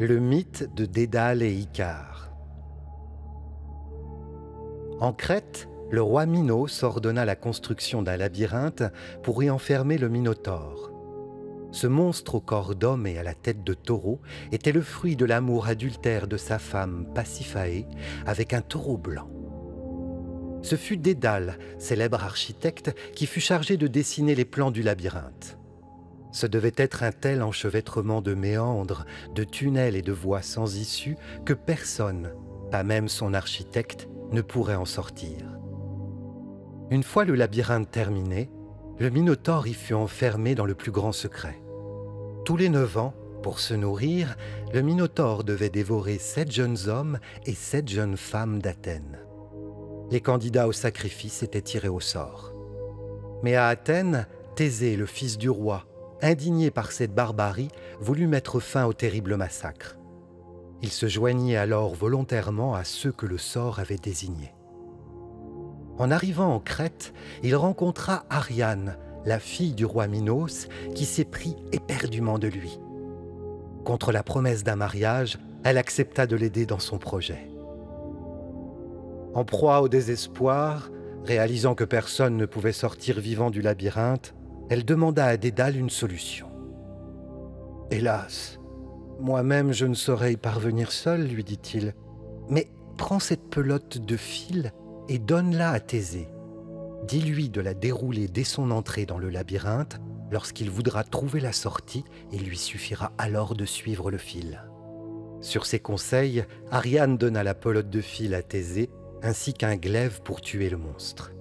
Le mythe de Dédale et Icare. En Crète, le roi Minos ordonna la construction d'un labyrinthe pour y enfermer le Minotaure. Ce monstre au corps d'homme et à la tête de taureau était le fruit de l'amour adultère de sa femme Pasiphaë avec un taureau blanc. Ce fut Dédale, célèbre architecte, qui fut chargé de dessiner les plans du labyrinthe. Ce devait être un tel enchevêtrement de méandres, de tunnels et de voies sans issue que personne, pas même son architecte, ne pourrait en sortir. Une fois le labyrinthe terminé, le Minotaure y fut enfermé dans le plus grand secret. Tous les 9 ans, pour se nourrir, le Minotaure devait dévorer 7 jeunes hommes et 7 jeunes femmes d'Athènes. Les candidats au sacrifice étaient tirés au sort. Mais à Athènes, Thésée, le fils du roi, indigné par cette barbarie, voulut mettre fin au terrible massacre. Il se joignit alors volontairement à ceux que le sort avait désignés. En arrivant en Crète, il rencontra Ariane, la fille du roi Minos, qui s'éprit éperdument de lui. Contre la promesse d'un mariage, elle accepta de l'aider dans son projet. En proie au désespoir, réalisant que personne ne pouvait sortir vivant du labyrinthe, elle demanda à Dédale une solution. « Hélas, moi-même je ne saurais y parvenir seul, lui dit-il. Mais prends cette pelote de fil et donne-la à Thésée. Dis-lui de la dérouler dès son entrée dans le labyrinthe. Lorsqu'il voudra trouver la sortie, il lui suffira alors de suivre le fil. » Sur ses conseils, Ariane donna la pelote de fil à Thésée, ainsi qu'un glaive pour tuer le monstre.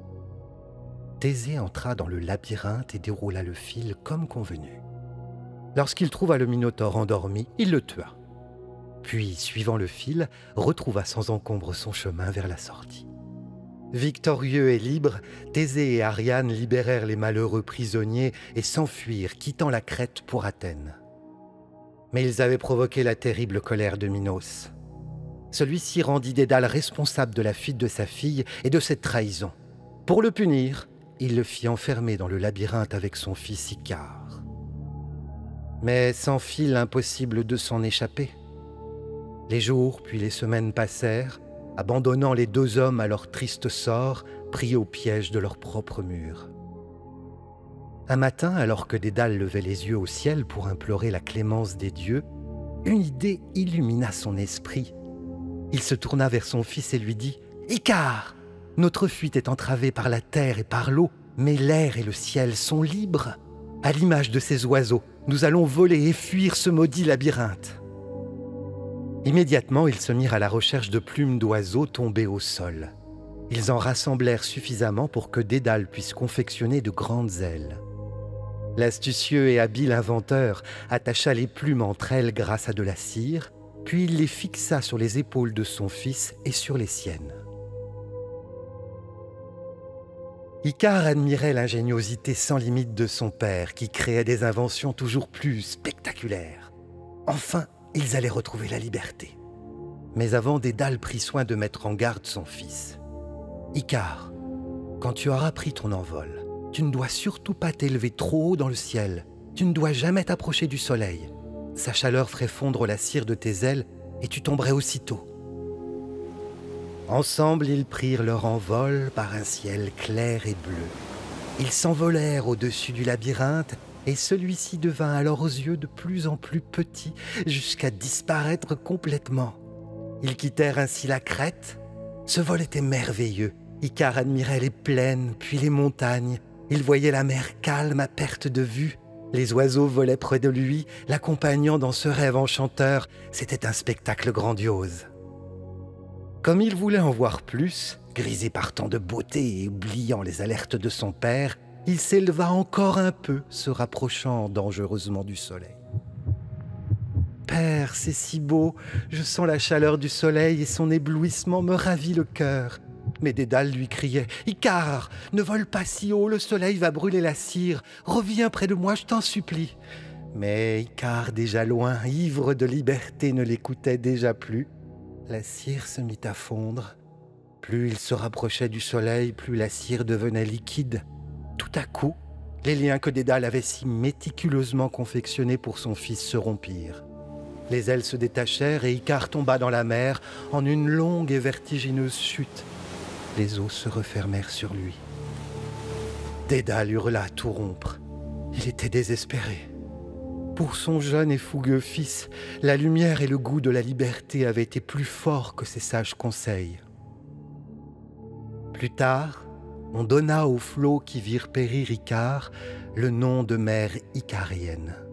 Thésée entra dans le labyrinthe et déroula le fil comme convenu. Lorsqu'il trouva le Minotaure endormi, il le tua. Puis, suivant le fil, retrouva sans encombre son chemin vers la sortie. Victorieux et libres, Thésée et Ariane libérèrent les malheureux prisonniers et s'enfuirent, quittant la Crète pour Athènes. Mais ils avaient provoqué la terrible colère de Minos. Celui-ci rendit Dédale responsable de la fuite de sa fille et de cette trahison. Pour le punir, il le fit enfermer dans le labyrinthe avec son fils Icare. Mais sans fil, impossible de s'en échapper. Les jours puis les semaines passèrent, abandonnant les 2 hommes à leur triste sort, pris au piège de leur propre mur. Un matin, alors que Dédale levait les yeux au ciel pour implorer la clémence des dieux, une idée illumina son esprit. Il se tourna vers son fils et lui dit « Icare, notre fuite est entravée par la terre et par l'eau, mais l'air et le ciel sont libres. À l'image de ces oiseaux, nous allons voler et fuir ce maudit labyrinthe. » Immédiatement, ils se mirent à la recherche de plumes d'oiseaux tombées au sol. Ils en rassemblèrent suffisamment pour que Dédale puisse confectionner de grandes ailes. L'astucieux et habile inventeur attacha les plumes entre elles grâce à de la cire, puis il les fixa sur les épaules de son fils et sur les siennes. Icare admirait l'ingéniosité sans limite de son père, qui créait des inventions toujours plus spectaculaires. Enfin, ils allaient retrouver la liberté. Mais avant, Dédale prit soin de mettre en garde son fils. « Icare, quand tu auras pris ton envol, tu ne dois surtout pas t'élever trop haut dans le ciel. Tu ne dois jamais t'approcher du soleil. Sa chaleur ferait fondre la cire de tes ailes et tu tomberais aussitôt. » Ensemble, ils prirent leur envol par un ciel clair et bleu. Ils s'envolèrent au-dessus du labyrinthe et celui-ci devint à leurs yeux de plus en plus petit jusqu'à disparaître complètement. Ils quittèrent ainsi la Crète. Ce vol était merveilleux. Icare admirait les plaines, puis les montagnes. Il voyait la mer calme à perte de vue. Les oiseaux volaient près de lui, l'accompagnant dans ce rêve enchanteur. C'était un spectacle grandiose. Comme il voulait en voir plus, grisé par tant de beauté et oubliant les alertes de son père, il s'éleva encore un peu, se rapprochant dangereusement du soleil. « Père, c'est si beau, je sens la chaleur du soleil et son éblouissement me ravit le cœur. » Mais Dédale lui criait « Icare, ne vole pas si haut, le soleil va brûler la cire. Reviens près de moi, je t'en supplie. » Mais Icare, déjà loin, ivre de liberté, ne l'écoutait déjà plus. La cire se mit à fondre. Plus il se rapprochait du soleil, plus la cire devenait liquide. Tout à coup, les liens que Dédale avait si méticuleusement confectionnés pour son fils se rompirent. Les ailes se détachèrent et Icare tomba dans la mer en une longue et vertigineuse chute. Les eaux se refermèrent sur lui. Dédale hurla à tout rompre. Il était désespéré. Pour son jeune et fougueux fils, la lumière et le goût de la liberté avaient été plus forts que ses sages conseils. Plus tard, on donna aux flots qui virent périr Icare le nom de mer icarienne.